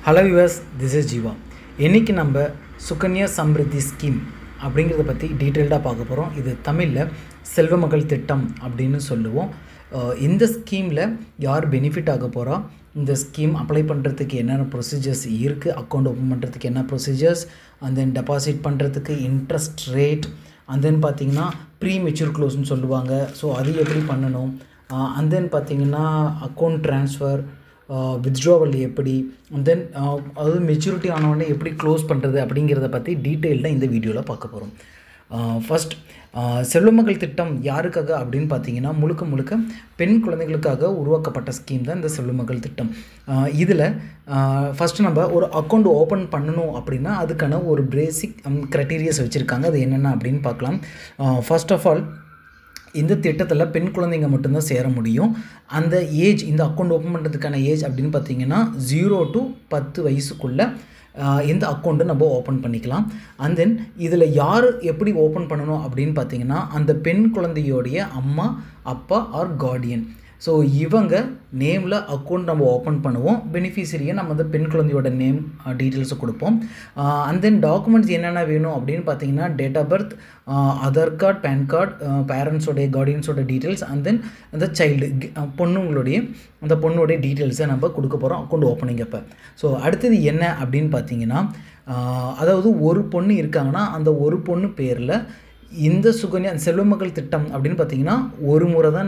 Hello viewers, this is Jeeva. இன்றைக்கி நம்ம Sukanya Samriddhi scheme அப்படிங்கிறத பற்றி டீட்டெயில்டாக பார்க்க போகிறோம். இது தமிழில் செல்வ மகள் திட்டம் அப்படின்னு சொல்லுவோம். இந்த ஸ்கீமில் யார் பெனிஃபிட் ஆக போகிறா, இந்த ஸ்கீம் அப்ளை பண்ணுறதுக்கு என்னென்ன ப்ரொசீஜர்ஸ் இருக்குது, அக்கௌண்ட் ஓப்பன் பண்ணுறதுக்கு என்ன ப்ரொசீஜர்ஸ், அண்ட் தென் டெபாசிட் பண்ணுறதுக்கு இன்ட்ரெஸ்ட் ரேட், அண்ட் தென் பார்த்திங்கன்னா ப்ரீ மெச்சூர் க்ளோஸ்னு சொல்லுவாங்க. ஸோ அது எப்படி பண்ணணும், அண்ட் தென் பார்த்திங்கன்னா அக்கௌண்ட் ட்ரான்ஸ்ஃபர், வித்ட்ராவல் எப்படி, அண்ட் தென் அதாவது மெச்சூரிட்டி ஆனவுடனே எப்படி க்ளோஸ் பண்ணுறது அப்படிங்கிறத பற்றி டீட்டெயில்டாக இந்த வீடியோவில் பார்க்க போகிறோம். ஃபஸ்ட், செல்வமகள் திட்டம் யாருக்காக அப்படின்னு பார்த்தீங்கன்னா முழுக்க பெண் குழந்தைகளுக்காக உருவாக்கப்பட்ட ஸ்கீம் தான் இந்த செல்வமகள் திட்டம். இதில் ஃபஸ்ட்டு நம்ம ஒரு அக்கௌண்ட் ஓப்பன் பண்ணணும் அப்படின்னா அதுக்கான ஒரு பேசிக் க்ரைட்டீரியாஸ் வச்சுருக்காங்க. அது என்னென்ன அப்படின்னு பார்க்கலாம். ஃபர்ஸ்ட் ஆஃப் ஆல், இந்த திட்டத்தில் பெண் குழந்தைங்க மட்டும்தான் சேர முடியும். அந்த ஏஜ், இந்த அக்கௌண்ட் ஓப்பன் பண்ணுறதுக்கான ஏஜ் அப்படின்னு பார்த்தீங்கன்னா 0 to 10 வயசுக்குள்ளே இந்த அக்கௌண்ட்டு நம்ம ஓப்பன் பண்ணிக்கலாம். அண்ட் தென் இதில் யார் எப்படி ஓப்பன் பண்ணணும் அப்படின்னு பார்த்தீங்கன்னா அந்த பெண் குழந்தையோடைய அம்மா, அப்பா ஆர் கார்டியன். ஸோ இவங்க நேமில் அக்கௌண்ட் நம்ம ஓப்பன் பண்ணுவோம். பெனிஃபிஷரியை நம்ம அந்த பெண் குழந்தையோட நேம் டீட்டெயில்ஸை கொடுப்போம். அண்ட் தென் டாக்குமெண்ட்ஸ் என்னென்ன வேணும் அப்படின்னு பார்த்தீங்கன்னா date of birth, Aadhaar card, pan card, பேரண்ட்ஸோடைய கார்டியன்ஸோட டீட்டெயில்ஸ், அண்ட் தென் அந்த சைல்டு அந்த பொண்ணுடைய டீட்டெயில்ஸை நம்ம கொடுக்க போகிறோம் அக்கௌண்ட் ஓப்பனிங் அப்போ. ஸோ அடுத்தது என்ன அப்படின்னு பார்த்தீங்கன்னா, அதாவது ஒரு பொண்ணு இருக்காங்கன்னா அந்த ஒரு பொண்ணு பேரில் இந்த சுகன்யா செல்வமகள் திட்டம் அப்படின்னு பார்த்தீங்கன்னா ஒரு முறை தான்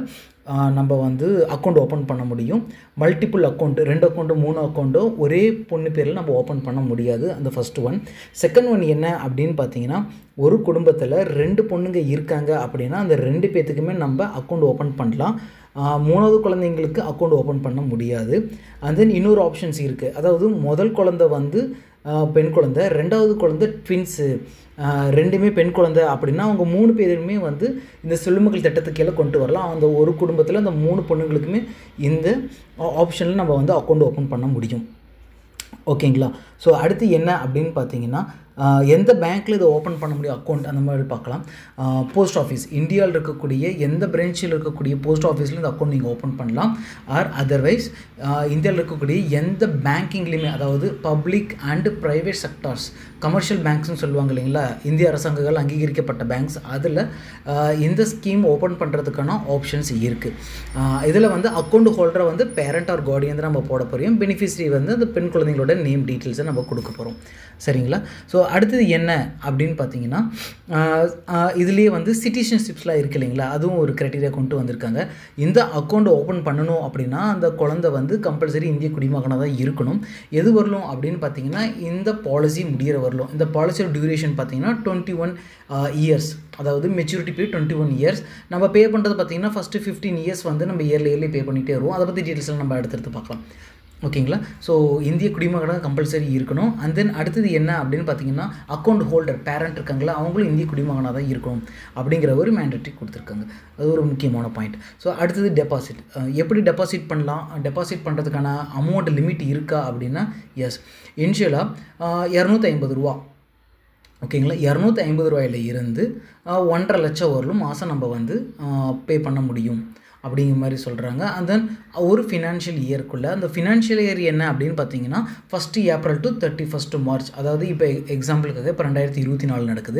நம்ம வந்து அக்கௌண்ட் ஓப்பன் பண்ண முடியும். மல்டிபிள் அக்கௌண்ட், 2 அக்கௌண்ட்டு 3 அக்கௌண்ட்டோ ஒரே பொண்ணு பேரில் நம்ம ஓப்பன் பண்ண முடியாது. அந்த ஃபஸ்ட்டு ஒன். செகண்ட் ஒன் என்ன அப்படின்னு பார்த்தீங்கன்னா, ஒரு குடும்பத்தில் 2 பொண்ணுங்க இருக்காங்க அப்படின்னா அந்த 2 பேர்த்துக்குமே நம்ம அக்கௌண்ட் ஓப்பன் பண்ணலாம். 3வது குழந்தைங்களுக்கு அக்கௌண்ட் ஓப்பன் பண்ண முடியாது. அண்ட் தென் இன்னொரு ஆப்ஷன்ஸ் இருக்குது. அதாவது முதல் குழந்தை வந்து பெண் குழந்தை, 2வது குழந்தை ட்வின்ஸு, 2மே பெண் குழந்தை அப்படின்னா அவங்க 3 பேருமே வந்து இந்த செல்வமகள் திட்டத்துக்கு கீழே கொண்டு வரலாம். அந்த ஒரு குடும்பத்தில் அந்த 3 பொண்ணுங்களுக்குமே இந்த ஆப்ஷனில் நம்ம வந்து அக்கௌண்ட் ஓப்பன் பண்ண முடியும். ஓகேங்களா? ஸோ அடுத்து என்ன அப்படின்னு பார்த்தீங்கன்னா, எந்த பேங்க்கில் இதை ஓப்பன் பண்ண முடியும் அக்கௌண்ட் அந்த மாதிரி பார்க்கலாம். போஸ்ட் ஆஃபீஸ், இந்தியாவில் இருக்கக்கூடிய எந்த பிரான்ச்சில் இருக்கக்கூடிய போஸ்ட் ஆஃபீஸில் இந்த அக்கௌண்ட் நீங்கள் ஓப்பன் பண்ணலாம். ஆர் அதர்வைஸ் இந்தியாவில் இருக்கக்கூடிய எந்த பேங்கிங்லேயுமே, அதாவது public and private sectors, commercial பேங்க்ஸ்னு சொல்லுவாங்க இல்லைங்களா, இந்திய அரசாங்கங்கள் அங்கீகரிக்கப்பட்ட பேங்க்ஸ், அதில் இந்த ஸ்கீம் ஓப்பன் பண்ணுறதுக்கான ஆப்ஷன்ஸ் இருக்குது. இதில் வந்து அக்கௌண்ட் ஹோல்டரை வந்து பேரண்ட் ஆர் கார்டியன் தான் நம்ம போட போகிறோம். பெனிஃபிஷரி வந்து அந்த பெண் குழந்தைங்களோட நேம் டீட்டெயில்ஸை நம்ம கொடுக்க போகிறோம். சரிங்களா? ஸோ அடுத்தது என்ன அப்படின்னு பார்த்தீங்கன்னா, இதுலேயே வந்து சிட்டிசன்ஷிப்ஸ்லாம் இருக்குது இல்லைங்களா, அதுவும் ஒரு க்ரைட்டீரியா கொண்டு வந்திருக்காங்க. இந்த அக்கௌண்ட் ஓப்பன் பண்ணணும் அப்படின்னா அந்த குழந்தை வந்து கம்பல்சரி இந்திய குடிமகனாக தான் இருக்கணும். எது வரலும் அப்படின்னு பார்த்தீங்கன்னா, இந்த பாலிசி முடிகிற வரலும். இந்த பாலிசியோட டியூரேஷன் பார்த்தீங்கன்னா 21 இயர்ஸ், அதாவது மெச்சூரிட்டி பீரியட் 21 இயர்ஸ். நம்ம பே பண்ணுறது பார்த்தீங்கன்னா ஃபஸ்ட்டு 15 இயர்ஸ் வந்து நம்ம இயர்லி பே பண்ணிகிட்டே வருவோம். அதை பற்றி டீட்டெயில்ஸ்லாம் நம்ம அடுத்தடுத்து பார்க்கலாம். ஓகேங்களா? ஸோ இந்திய குடிமகனாக கம்பல்சரி இருக்கணும். அண்ட் தென் அடுத்தது என்ன அப்படின்னு பார்த்தீங்கன்னா, அக்கௌண்ட் ஹோல்டர் பேரண்ட் இருக்காங்களா, அவங்களும் இந்திய குடிமகனாக தான் இருக்கணும் அப்படிங்கிற ஒரு மேண்டேட்டரி கொடுத்துருக்காங்க. அது ஒரு முக்கியமான பாயிண்ட். ஸோ அடுத்தது டெபாசிட். எப்படி டெபாசிட் பண்ணலாம், டெபாசிட் பண்ணுறதுக்கான அமௌண்ட் லிமிட் இருக்கா அப்படின்னா, எஸ், இனிஷியலாக 250 ரூபா. ஓகேங்களா? 250 ரூபாயில இருந்து 1.5 லட்சம் வரலும் மாதம் நம்ம வந்து பே பண்ண முடியும் அப்படிங்கிற மாதிரி சொல்கிறாங்க. அண்ட் தென் ஒரு ஃபினான்ஷியல் இயர்க்குள்ளே, அந்த ஃபினான்ஷியல் இயர் என்ன அப்படின்னு பார்த்தீங்கன்னா 1 ஏப்ரல் to 31 மார்ச். அதாவது இப்போ எக்ஸாம்பிளுக்காக இப்போ 2024 நடக்குது.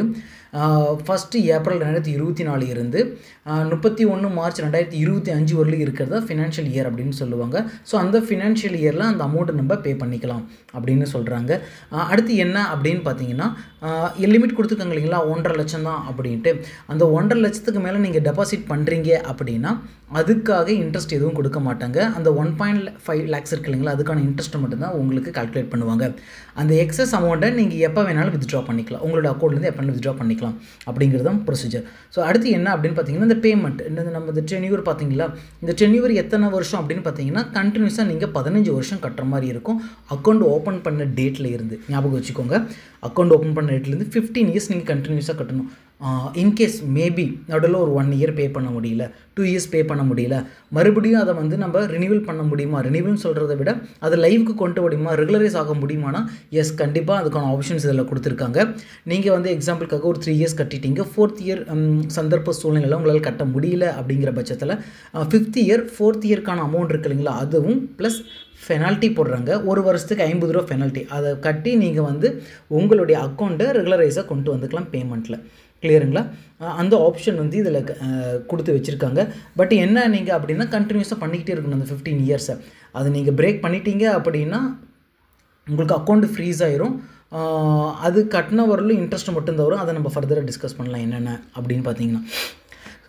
1 ஏப்ரல் 2024 இருந்து 31 மார்ச் 2025 வரலும் இருக்கிறதா ஃபினான்ஷியல் இயர் அப்படின்னு சொல்லுவாங்க. ஸோ அந்த ஃபினான்ஷியல் இயரில் அந்த அமௌண்ட்டை நம்ம பே பண்ணிக்கலாம் அப்படின்னு சொல்கிறாங்க. அடுத்து என்ன அப்படின்னு பார்த்தீங்கன்னா, லிமிட் கொடுத்துருக்காங்க இல்லைங்களா, 1.5 லட்சம் தான் அப்படின்ட்டு. அந்த 1.5 லட்சத்துக்கு மேலே நீங்கள் டெபாசிட் பண்ணுறீங்க அப்படின்னா அதுக்காக இன்ட்ரெஸ்ட் எதுவும் கொடுக்க மாட்டாங்க. அந்த 1.5 லேக்ஸ் இருக்கு இல்லைங்களா, அதுக்கான இன்ட்ரெஸ்ட்டை மட்டும்தான் உங்களுக்கு கால்குலேட் பண்ணுவாங்க. அந்த எக்ஸஸ் அமௌண்ட்டை நீங்கள் எப்போ வேணாலும் வித்ட்ரா பண்ணிக்கலாம், உங்களோட அக்கௌண்ட்லேருந்து எப்போ வேணாலும் வித்ட்ரா பண்ணிக்கலாம் அப்படிங்கிறது தான் ப்ரொசீஜர். ஸோ அடுத்து என்ன அப்படின்னு பார்த்தீங்கன்னா, இந்த பேமெண்ட், நம்ம இந்த டென்யூர் பார்த்தீங்களா, இந்த டென்யூர் எத்தனை வருஷம் அப்படின்னு பார்த்தீங்கன்னா கண்டினியூஸாக நீங்கள் 15 வருஷம் கட்டுற மாதிரி இருக்கும். அக்கௌண்ட் ஓப்பன் பண்ண டேட்டில் இருந்து ஞாபகம் வச்சுக்கோங்க. அக்கௌண்ட் ஓப்பன் பண்ண டேட்லேருந்து 15 இயர்ஸ் நீங்கள் கண்டினியூஸாக கட்டணும். இன்கேஸ் மேபி நடுவில் ஒரு 1 இயர் பே பண்ண முடியல, 2 இயர்ஸ் பே பண்ண முடியல, மறுபடியும் அதை வந்து நம்ம ரினிவல் பண்ண முடியுமா, ரினிவல்னு சொல்கிறத விட அதை லைவுக்கு கொண்டு முடியுமா, ரெகுலரைஸ் ஆக முடியுமானா எஸ், கண்டிப்பாக அதுக்கான ஆப்ஷன்ஸ் இதில் கொடுத்துருக்காங்க. நீங்கள் வந்து எக்ஸாம்பிளுக்காக ஒரு 3 இயர்ஸ் கட்டிட்டீங்க, 4th இயர் சந்தர்ப்ப சூழ்நிலையில் உங்களால் கட்ட முடியல அப்படிங்கிற பட்சத்தில் 5th இயர் 4th இயர்க்கான அமௌண்ட் இருக்கு இல்லைங்களா, அதுவும் ப்ளஸ் பெனால்ட்டி போடுறாங்க. ஒரு வருஷத்துக்கு ₹50 பெனால்ட்டி. அதை கட்டி நீங்கள் வந்து உங்களுடைய அக்கௌண்ட்டை ரெகுலரைஸாக கொண்டு வந்துக்கலாம் பேமெண்ட்டில். கிளியருங்களா? அந்த ஆப்ஷன் வந்து இதில் கொடுத்து வச்சுருக்காங்க. பட் என்ன நீங்கள் அப்படின்னா கண்டினியூஸாக பண்ணிக்கிட்டே இருக்கணும் அந்த 15 இயர்ஸை. அது நீங்கள் பிரேக் பண்ணிட்டீங்க அப்படின்னா உங்களுக்கு அக்கௌண்ட் ஃப்ரீஸ் ஆயிரும். அது கட்டின வரலும் இன்ட்ரெஸ்ட் மட்டும்தான் வரும். அதை நம்ம ஃபர்தராக டிஸ்கஸ் பண்ணலாம் என்னென்ன அப்படின்னு பார்த்தீங்கன்னா. ஸோ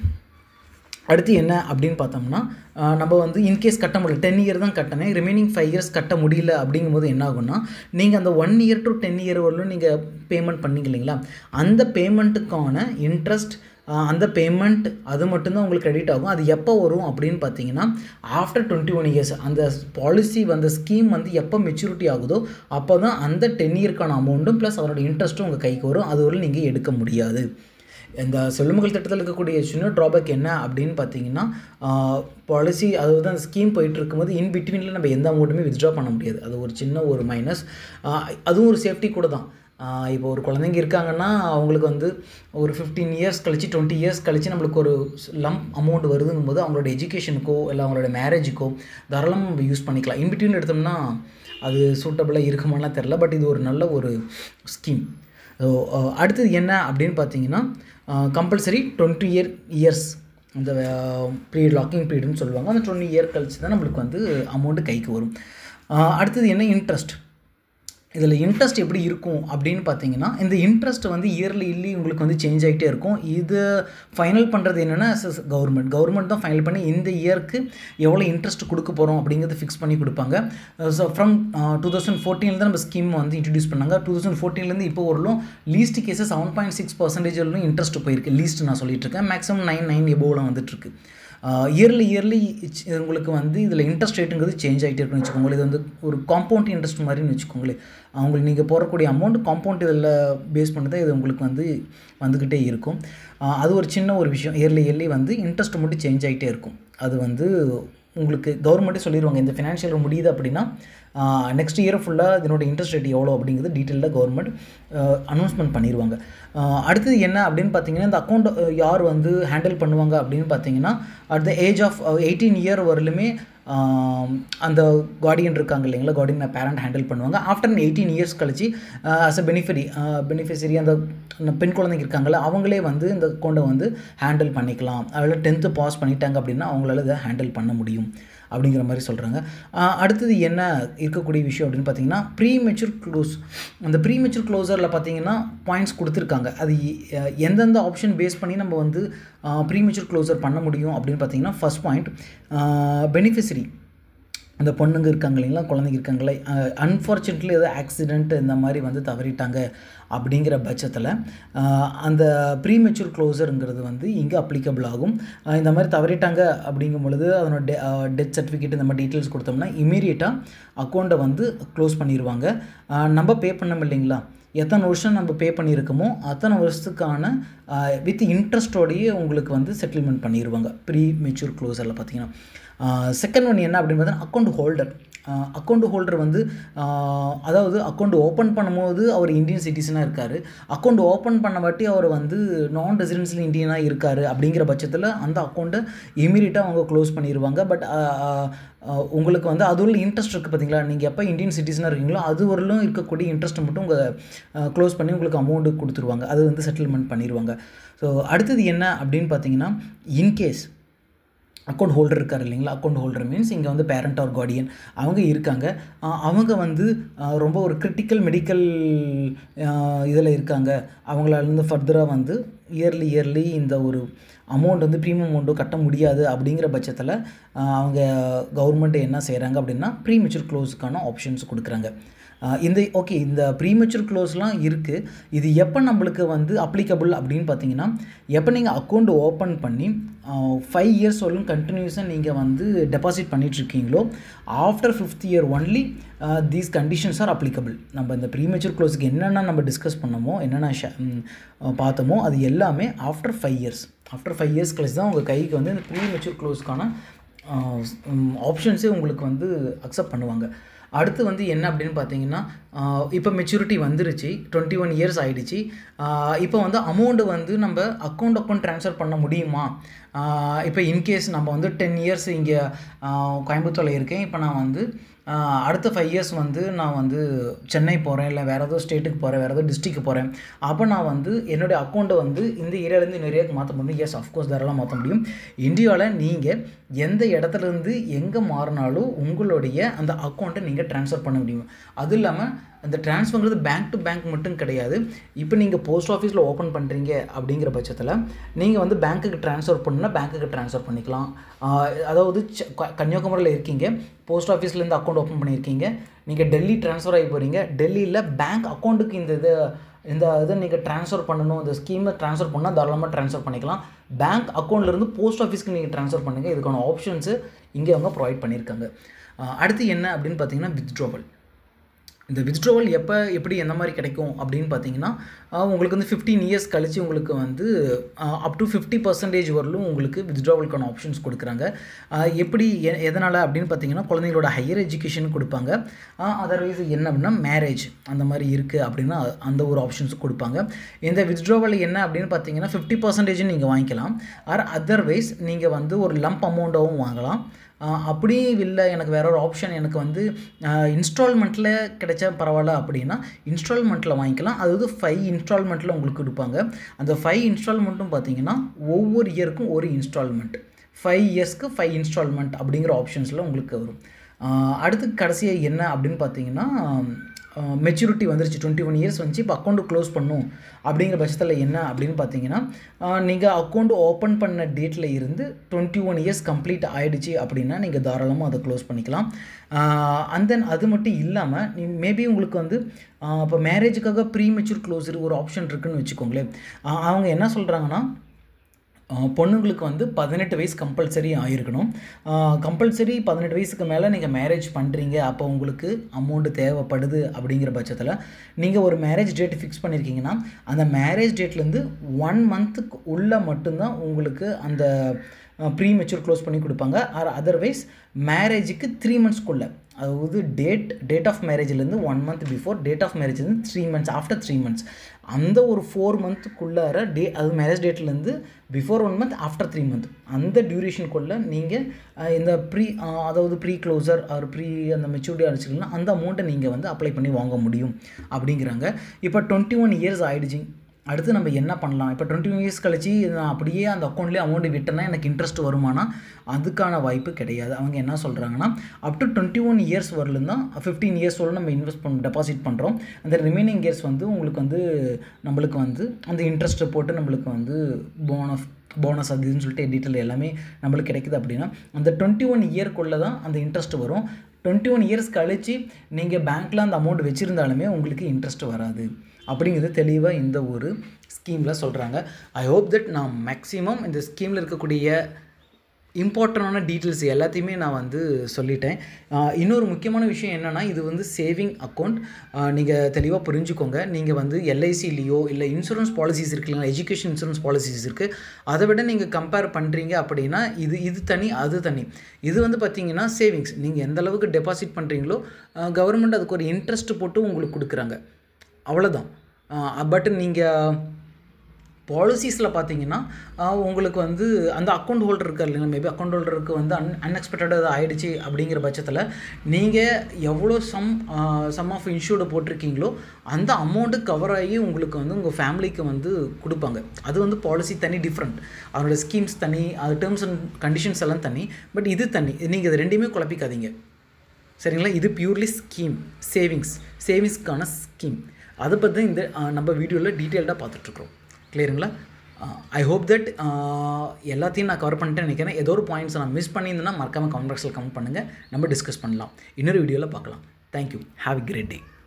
அடுத்து என்ன அப்படின்னு பார்த்தோம்னா, நம்ம வந்து இன்கேஸ் கட்ட முடியல, 10 இயர் தான் கட்டினேன், ரிமைனிங் 5 இயர்ஸ் கட்ட முடியல அப்படிங்கும்போது என்ன ஆகும்னா, நீங்கள் அந்த 1 இயர் டு 10 இயர் வரலும் நீங்கள் பேமெண்ட் பண்ணிங்க இல்லைங்களா, அந்த பேமெண்ட்டுக்கான இன்ட்ரெஸ்ட், அந்த பேமெண்ட் அது மட்டும்தான் உங்களுக்கு கிரெடிட் ஆகும். அது எப்போ வரும் அப்படின்னு பார்த்தீங்கன்னா, ஆஃப்டர் 21 இயர்ஸ் அந்த பாலிசி அந்த ஸ்கீம் வந்து எப்போ மெச்சூரிட்டி ஆகுதோ அப்போ தான் அந்த 10 இயர்க்கான அமௌண்ட்டும் ப்ளஸ் அதோட இன்ட்ரெஸ்ட்டும் உங்கள் கைக்கு வரும். அது வரலும் நீங்கள் எடுக்க முடியாது. இந்த செல்வமகள் திட்டத்தில் இருக்கக்கூடிய சின்ன ட்ராபேக் என்ன அப்படின்னு பார்த்தீங்கன்னா, பாலிசி அதாவது அந்த ஸ்கீம் போயிட்டு இருக்கும்போது இன் பிட்வீனில் நம்ம எந்த அமௌண்ட்டுமே வித்ட்ரா பண்ண முடியாது. அது ஒரு சின்ன ஒரு மைனஸ். அதுவும் ஒரு சேஃப்டி கூட தான். இப்போ ஒரு குழந்தைங்க இருக்காங்கன்னா அவங்களுக்கு வந்து ஒரு 15 இயர்ஸ் கழிச்சு 20 இயர்ஸ் கழிச்சு நம்மளுக்கு ஒரு லம்ப் அமௌண்ட் வருதுங்கும் போது அவங்களோட எஜுகேஷனுக்கோ இல்லை அவங்களோட மேரேஜுக்கோ தாராளமாக நம்ம யூஸ் பண்ணிக்கலாம். இன் பிட்வீன் எடுத்தோம்னா அது சூட்டபுளாக இருக்குமாலாம் தெரில. பட் இது ஒரு நல்ல ஒரு ஸ்கீம். ஸோ அடுத்தது என்ன அப்படின்னு பார்த்தீங்கன்னா, கம்பல்சரி 20 இயர்ஸ் அந்த பீரியட் லாக்கிங் பீரியட்னு சொல்லுவாங்க. அந்த 20 இயர் கழிச்சு தான் நம்மளுக்கு வந்து அமௌண்ட்டு கைக்கு வரும். அடுத்தது என்ன, இன்ட்ரெஸ்ட். இதில் இன்ட்ரெஸ்ட் எப்படி இருக்கும் அப்படின்னு பார்த்தீங்கன்னா, இந்த இன்ட்ரெஸ்ட் வந்து இயர்லி உங்களுக்கு வந்து சேஞ்ச் ஆகிட்டே இருக்கும். இது ஃபைனல் பண்ணுறது என்னென்னா கவர்மெண்ட் தான் ஃபைனல் பண்ணி இந்த இயருக்கு எவ்வளோ இன்ட்ரெஸ்ட் கொடுக்க போகிறோம் அப்படிங்கிறது ஃபிக்ஸ் பண்ணி கொடுப்பாங்க. ஸோ ஃப்ரம் 2014 தான் நம்ம ஸ்கீம் வந்து இன்ட்ரடியூஸ் பண்ணாங்க. 2014 இப்போ வரலும் லீஸ்ட் கேஸஸ் 7.6% இன்ட்ரெஸ்ட் போயிருக்கு. லீஸ்ட் நான் சொல்லிட்டு இருக்கேன். மேக்ஸிமம் 9 எபோவில் வந்துட்டுருக்கு. இயர்லி உங்களுக்கு வந்து இதில் இன்ட்ரெஸ்ட் ரேட்டுங்கிறது சேஞ்ச் ஆகிட்டே இருக்குன்னு வச்சுக்கோங்களேன். இது வந்து ஒரு காம்பவுண்ட் இன்ட்ரெஸ்ட் மாதிரின்னு வச்சுக்கோங்களேன். அவங்களுக்கு நீங்கள் போடக்கூடிய அமௌண்ட் காம்பவுண்ட் இதில் பேஸ் பண்ணி தான் இது உங்களுக்கு வந்து வந்துக்கிட்டே இருக்கும். அது ஒரு சின்ன ஒரு விஷயம். இயர்லி வந்து இன்ட்ரெஸ்ட் மட்டும் சேஞ்ச் ஆகிட்டே இருக்கும். அது வந்து உங்களுக்கு கவர்மெண்ட்டே சொல்லிடுவாங்க, இந்த ஃபினான்ஷியல் இயர் முடியுது அப்படின்னா நெக்ஸ்ட் இயர் ஃபுல்லாக இதனோட இன்ட்ரெஸ்ட் ரேட் எவ்வளோ அப்படிங்கிறது டீட்டெயிலாக கவர்மெண்ட் அனௌன்ஸ்மெண்ட் பண்ணிடுவாங்க. அடுத்தது என்ன அப்படின்னு பார்த்தீங்கன்னா, இந்த அக்கௌண்ட் யார் வந்து ஹேண்டில் பண்ணுவாங்க அப்படின்னு பார்த்தீங்கன்னா, at the age of 18 year வரலுமே அந்த கார்டியன் இருக்காங்க இல்லைங்களா, கார்டியன் பேரண்ட் ஹேண்டில் பண்ணுவாங்க. ஆஃப்டர் 18 இயர்ஸ் கழிச்சு ஆஸ் அ பெனிஃபிஷரி அந்த பெண் குழந்தைங்க இருக்காங்கல்ல, அவங்களே வந்து இந்த அக்கௌண்ட்டை வந்து ஹேண்டில் பண்ணிக்கலாம். அதில் 10th பாஸ் பண்ணிட்டாங்க அப்படின்னா அவங்களால இதை ஹேண்டில் பண்ண முடியும் அப்படிங்கிற மாதிரி சொல்கிறாங்க. அடுத்தது என்ன இருக்கக்கூடிய விஷயம் அப்படின்னு பார்த்தீங்கன்னா, ப்ரீமெச்சூர் க்ளோஸ். அந்த ப்ரீமெச்சூர் க்ளோசரில் பார்த்தீங்கன்னா பாயிண்ட்ஸ் கொடுத்துருக்காங்க. அது எந்தெந்த ஆப்ஷன் பேஸ் பண்ணி நம்ம வந்து ப்ரீமெச்சூர் க்ளோசர் பண்ண முடியும் அப்படின்னு பார்த்தீங்கன்னா, ஃபர்ஸ்ட் பாயிண்ட் பெனிஃபிஷரி. அந்த பொண்ணுங்க இருக்காங்க இல்லைங்களா, குழந்தைங்க இருக்காங்களே, அன்ஃபார்ச்சுனேட்லி ஏதோ ஆக்சிடெண்ட் இந்த மாதிரி வந்து தவறிட்டாங்க அப்படிங்கிற பட்சத்தில் அந்த ப்ரீமெச்சூர் க்ளோசருங்கிறது வந்து இங்கே அப்ளிகபிள் ஆகும். இந்த மாதிரி தவறிட்டாங்க அப்படிங்கும் பொழுது அதனோட டெத் சர்டிஃபிகேட் இந்த மாதிரி டீட்டெயில்ஸ் கொடுத்தோம்னா இமீடியட்டாக அக்கௌண்ட்டை வந்து க்ளோஸ் பண்ணிடுவாங்க. நம்ம பே பண்ணோம் இல்லைங்களா, எத்தனை வருஷம் நம்ம பே பண்ணியிருக்கோமோ அத்தனை வருஷத்துக்கான வித் இன்ட்ரெஸ்ட்டோடையே உங்களுக்கு வந்து செட்டில்மெண்ட் பண்ணிடுவாங்க ப்ரீ மெச்சூர் க்ளோசரில் பார்த்தீங்கன்னா. செகண்ட் ஒன் என்ன அப்படின்னு பார்த்தீங்கன்னா, அக்கௌண்ட் ஹோல்டர் வந்து அதாவது அக்கௌண்ட் ஓப்பன் பண்ணும்போது அவர் இந்தியன் சிட்டிசனாக இருக்கார், அக்கௌண்ட் ஓப்பன் பண்ண வாட்டி அவர் வந்து நான் ரெசிடென்ஷியல் இந்தியனாக இருக்கார் அப்படிங்கிற பட்சத்தில் அந்த அக்கௌண்ட்டை இமீடியட்டாக அவங்க க்ளோஸ் பண்ணிடுவாங்க. பட் உங்களுக்கு வந்து அது ஒரு இன்ட்ரெஸ்ட் இருக்குது பார்த்தீங்களா, நீங்கள் எப்போ இந்தியன் சிட்டிசனாக இருக்கீங்களோ அது வரலும் இருக்கக்கூடிய இன்ட்ரெஸ்ட்டை மட்டும் உங்கள் க்ளோஸ் பண்ணி உங்களுக்கு அமௌண்ட்டு கொடுத்துருவாங்க. அது வந்து செட்டில்மெண்ட் பண்ணிடுவாங்க. ஸோ அடுத்தது என்ன அப்படின்னு பார்த்தீங்கன்னா, இன்கேஸ் அக்கௌண்ட் ஹோல்டர் இருக்கார் இல்லைங்களா, அக்கௌண்ட் ஹோல்டர் மீன்ஸ் இங்கே வந்து பேரண்ட் ஆர் கார்டியன் அவங்க இருக்காங்க, அவங்க வந்து ரொம்ப ஒரு கிரிட்டிக்கல் மெடிக்கல் இதில் இருக்காங்க, அவங்களாலேருந்து ஃபர்தராக வந்து இயர்லி இந்த ஒரு அமௌண்ட் வந்து ப்ரீமியம் அமௌண்ட்டும் கட்ட முடியாது அப்படிங்கிற பட்சத்தில் அவங்க கவர்மெண்ட் என்ன செய்கிறாங்க அப்படின்னா ப்ரீமெச்சூர் க்ளோஸுக்கான ஆப்ஷன்ஸ் கொடுக்குறாங்க. இந்த ப்ரீமெச்சூர் க்ளோஸ்லாம் இருக்குது. இது எப்போ நம்மளுக்கு வந்து அப்ளிகபிள் அப்படின்னு பார்த்தீங்கன்னா, எப்போ நீங்கள் அக்கௌண்ட் ஓப்பன் பண்ணி 5 இயர்ஸ் வரலும் கண்டினியூஸாக நீங்கள் வந்து டெபாசிட் பண்ணிகிட்ருக்கீங்களோ after 5th year only these conditions are applicable. நம்ம இந்த ப்ரீமெச்சூர் க்ளோஸுக்கு என்னென்ன நம்ம டிஸ்கஸ் பண்ணமோ என்னென்ன பார்த்தோமோ அது எல்லாமே ஆஃப்டர் 5 இயர்ஸ் கழிச்சு தான் உங்கள் கைக்கு வந்து இந்த ப்ரீமெச்சூர் க்ளோஸ்க்கான ஆப்ஷன்ஸே உங்களுக்கு வந்து அக்செப்ட் பண்ணுவாங்க. அடுத்து வந்து என்ன அப்படின்னு பார்த்தீங்கன்னா, இப்போ மெச்சூரிட்டி வந்துருச்சு, 21 இயர்ஸ் ஆகிடுச்சு. இப்போ வந்து அமௌண்ட்டு வந்து நம்ம அக்கௌண்ட் ட்ரான்ஸ்ஃபர் பண்ண முடியுமா? இப்போ இன்கேஸ் நம்ம வந்து 10 இயர்ஸ் இங்கே கோயம்புத்தூரில் இருக்கேன். இப்போ நான் வந்து அடுத்த 5 இயர்ஸ் வந்து நான் வந்து சென்னை போகிறேன், இல்லை வேறு ஏதோ ஸ்டேட்டுக்கு போகிறேன், வேறு ஏதோ டிஸ்ட்ரிக்ட் போகிறேன். அப்போ நான் வந்து என்னுடைய அக்கௌண்ட்டை வந்து இந்த ஏரியாவிலேருந்து இன்னொரு ஏரியாவுக்கு மாற்ற முடியும். எஸ், அஃப்கோர்ஸ் தாராளமாக மாற்ற முடியும். இந்தியாவில் நீங்கள் எந்த இடத்துலேருந்து எங்கே மாறினாலும் உங்களுடைய அந்த அக்கௌண்ட்டை நீங்கள் ட்ரான்ஸ்ஃபர் பண்ண முடியும். அதுவும் இல்லாமல் அந்த ட்ரான்ஸ்ஃபர்ங்கிறது பேங்க் டு பேங்க் மட்டும் கிடையாது. இப்போ நீங்கள் போஸ்ட் ஆஃபீஸில் ஓப்பன் பண்ணுறீங்க அப்படிங்கிற பட்சத்தில் நீங்கள் வந்து பேங்க்குக்கு ட்ரான்ஸ்ஃபர் பண்ணால் பேங்க்குக்கு ட்ரான்ஸ்ஃபர் பண்ணிக்கலாம். அதாவது கன்னியாகுமரியில் இருக்கீங்க, போஸ்ட் ஆஃபீஸ்லேருந்து அக்கௌண்ட் ஓப்பன் பண்ணியிருக்கீங்க, நீங்கள் டெல்லி ட்ரான்ஸ்ஃபர் ஆகி போகிறீங்க, டெல்லியில் பேங்க் அக்கௌண்ட்டுக்கு இந்த இதை நீங்கள் ட்ரான்ஸ்ஃபர் பண்ணணும், இந்த ஸ்கீமை ட்ரான்ஸ்ஃபர் பண்ணால் தாராளமாக ட்ரான்ஸ்ஃபர் பண்ணிக்கலாம். பேங்க் அக்கௌண்ட்லேருந்து போஸ்ட் ஆஃபீஸ்க்கு நீங்கள் ட்ரான்ஸ்ஃபர் பண்ணுங்கள். இதுக்கான ஆப்ஷன்ஸு இங்கே அவங்க ப்ரொவைட் பண்ணியிருக்காங்க. அடுத்து என்ன அப்படின்னு பார்த்தீங்கன்னா, வித்ட்ராவல். இந்த வித்ட்ராவல் எப்படி எந்த மாதிரி கிடைக்கும் அப்படின்னு பார்த்தீங்கன்னா, உங்களுக்கு வந்து 15 இயர்ஸ் கழித்து உங்களுக்கு வந்து அப் டு 50% வரலும் உங்களுக்கு வித்ட்ராவலுக்கான ஆப்ஷன்ஸ் கொடுக்குறாங்க. எப்படி எதனால் அப்படின்னு பார்த்தீங்கன்னா, குழந்தைங்களோட ஹையர் எஜுகேஷன் கொடுப்பாங்க. அதர்வைஸ் என்ன அப்படின்னா, மேரேஜ் அந்த மாதிரி இருக்குது அப்படின்னா அந்த ஒரு ஆப்ஷன்ஸ் கொடுப்பாங்க. இந்த வித்ட்ராவல் என்ன அப்படின்னு பார்த்தீங்கன்னா, 50% நீங்கள் வாங்கிக்கலாம். அதர்வைஸ் நீங்கள் வந்து ஒரு லம்ப் அமௌண்ட்டாகவும் வாங்கலாம். அப்படியும் இல்லை, எனக்கு வேற ஒரு ஆப்ஷன், எனக்கு வந்து இன்ஸ்டால்மெண்ட்டில் கிடைச்சா பரவாயில்ல அப்படின்னா இன்ஸ்டால்மெண்ட்டில் வாங்கிக்கலாம். அதாவது 5 இன்ஸ்டால்மெண்ட்டில் உங்களுக்கு கொடுப்பாங்க. அந்த 5 இன்ஸ்டால்மெண்ட்டும் பார்த்தீங்கன்னா ஒவ்வொரு இயருக்கும் ஒரு இன்ஸ்டால்மெண்ட், 5 இயர்ஸ்க்கு 5 இன்ஸ்டால்மெண்ட் அப்படிங்கிற ஆப்ஷன்ஸில் உங்களுக்கு வரும். அடுத்து கடைசியாக என்ன அப்படின்னு பார்த்தீங்கன்னா, மெச்சூரிட்டி வந்துருச்சு, 21 இயர்ஸ் வந்துச்சு, இப்போ அக்கௌண்ட்டு க்ளோஸ் பண்ணும் அப்படிங்கிற பட்சத்தில் என்ன அப்படின்னு பார்த்தீங்கன்னா, நீங்கள் அக்கௌண்ட் ஓப்பன் பண்ண டேட்டில் இருந்து 21 இயர்ஸ் கம்ப்ளீட் ஆகிடுச்சு அப்படின்னா நீங்கள் தாராளமாக அதை க்ளோஸ் பண்ணிக்கலாம். அண்ட் தென் அது மட்டும் இல்லாமல் மேபி உங்களுக்கு வந்து இப்போ மேரேஜுக்காக ப்ரீ மெச்சூர் க்ளோஸர் ஒரு ஆப்ஷன் இருக்குதுன்னு வச்சுக்கோங்களேன். அவங்க என்ன சொல்கிறாங்கன்னா, பொண்ணுங்களுக்கு வந்து 18 வயசு கம்பல்சரி ஆகிருக்கணும். கம்பல்சரி 18 வயசுக்கு மேலே நீங்கள் மேரேஜ் பண்ணுறீங்க, அப்போ உங்களுக்கு அமௌண்ட்டு தேவைப்படுது அப்படிங்கிற பட்சத்தில் நீங்கள் ஒரு மேரேஜ் டேட் ஃபிக்ஸ் பண்ணியிருக்கீங்கன்னா அந்த மேரேஜ் டேட்லேருந்து 1 மந்த்துக்கு உள்ளே மட்டும்தான் உங்களுக்கு அந்த ப்ரீ மெச்சூர் க்ளோஸ் பண்ணி கொடுப்பாங்க. அதர்வைஸ் மேரேஜுக்கு 3 மந்த்ஸ்க்குள்ளே, அதாவது டேட் ஆஃப் மேரேஜ்லேருந்து 1 மந்த் பிஃபோர், டேட் ஆஃப் மேரேஜ்லேருந்து 3 மந்த்ஸ், ஆஃப்டர் 3 மந்த்ஸ், அந்த ஒரு 4 மந்த்துக்குள்ளார அது மேரேஜ் டேட்லேருந்து பிஃபோர் 1 மந்த், ஆஃப்டர் 3 மந்த், அந்த டியூரேஷனுக்குள்ளே நீங்கள் இந்த அதாவது ப்ரீ க்ளோசர் ஆர் அந்த மெச்சூரிட்டி அடிச்சிங்கன்னா அந்த அமௌண்ட்டை நீங்கள் வந்து அப்ளை பண்ணி வாங்க முடியும் அப்படிங்கிறாங்க. இப்போ 21 இயர்ஸ் ஆகிடுச்சு. அடுத்து நம்ம என்ன பண்ணலாம்? இப்போ 21 இயர்ஸ் கழிச்சு நான் அப்படியே அந்த அக்கௌண்ட்லேயே அமௌண்ட்டு விட்டேன்னா எனக்கு இன்ட்ரெஸ்ட் வருமானா? அதுக்கான வாய்ப்பு கிடையாது. அவங்க என்ன சொல்கிறாங்கன்னா, அப் டு 21 இயர்ஸ் வரலும் தான், 15 இயர்ஸ் வரலும் நம்ம டெபாசிட் பண்ணுறோம். அந்த ரிமைனிங் இயர்ஸ் வந்து உங்களுக்கு வந்து நம்மளுக்கு வந்து அந்த இன்ட்ரெஸ்ட்டை போட்டு நம்மளுக்கு வந்து போனஸ் அதுன்னு சொல்லிட்டு டீட்டெயில் எல்லாமே நம்மளுக்கு கிடைக்குது. அப்படின்னா அந்த 21 இயர்க்குள்ளே தான் அந்த இன்ட்ரெஸ்ட் வரும். 21 இயர்ஸ் கழித்து நீங்கள் பேங்க்கில் அந்த அமௌண்ட் வச்சுருந்தாலுமே உங்களுக்கு இன்ட்ரெஸ்ட் வராது அப்படிங்கிறது தெளிவாக இந்த ஒரு ஸ்கீமில் சொல்கிறாங்க. ஐ ஹோப் தட் நான் மேக்ஸிமம் இந்த ஸ்கீமில் இருக்கக்கூடிய இம்பார்ட்டண்டான டீட்டெயில்ஸ் எல்லாத்தையுமே நான் வந்து சொல்லிட்டேன். இன்னொரு முக்கியமான விஷயம் என்னென்னா, இது வந்து சேவிங் அக்கௌண்ட். நீங்கள் தெளிவாக புரிஞ்சுக்கோங்க. நீங்கள் வந்து எல்ஐசிலேயோ இல்லை இன்சூரன்ஸ் பாலிசிஸ் இருக்குது இல்லைங்களா, எஜுகேஷன் இன்சூரன்ஸ் பாலிசிஸ் இருக்குது, அதை விட நீங்கள் கம்பேர் பண்ணுறீங்க அப்படின்னா இது தனி அது தனி. இது வந்து பார்த்திங்கன்னா சேவிங்ஸ், நீங்கள் எந்த அளவுக்கு டெபாசிட் பண்ணுறீங்களோ கவர்மெண்ட் அதுக்கு ஒரு இன்ட்ரெஸ்ட் போட்டு உங்களுக்கு கொடுக்குறாங்க, அவ்வளோதான். பட் நீங்கள் பாலிசிஸில் பார்த்தீங்கன்னா உங்களுக்கு வந்து அந்த அக்கௌண்ட் ஹோல்டர் இருக்கார் இல்லைங்களா, மேபி அக்கௌண்ட் ஹோல்டருக்கு வந்து அன்எக்ஸ்பெக்டடாக ஆகிடுச்சு அப்படிங்கிற பட்சத்தில் நீங்கள் எவ்வளோ சம் ஆஃப் இன்சூர்டு போட்டிருக்கீங்களோ அந்த அமௌண்ட்டு கவர் ஆகி உங்களுக்கு வந்து உங்கள் ஃபேமிலிக்கு வந்து கொடுப்பாங்க. அது வந்து பாலிசி தனி, டிஃப்ரெண்ட், அதோட ஸ்கீம்ஸ் தனி, அது டேர்ம்ஸ் அண்ட் கண்டிஷன்ஸ் எல்லாம் தனி. பட் இது தனி, நீங்கள் இது ரெண்டையுமே குழப்பிக்காதீங்க சரிங்களா. இது பியூர்லி ஸ்கீம், சேவிங்ஸ்க்கான ஸ்கீம். அதை பற்றி இந்த நம்ம வீடியோவில் டீட்டெயில்டாக பார்த்துட்ருக்குறோம். கிளியருங்களா? ஐ ஹோப் தட் எல்லாத்தையும் நான் கவர் பண்ணிட்டேன்னு நினைக்கிறேன். ஏதோ ஒரு பாயிண்ட்ஸ் நான் மிஸ் பண்ணியிருந்தேன்னா மறக்காமல் கமெண்ட் பாக்ஸில் கமெண்ட் பண்ணுங்கள், நம்ம டிஸ்கஸ் பண்ணலாம். இன்னொரு வீடியோவில் பார்க்கலாம். Thank you. Have a great day.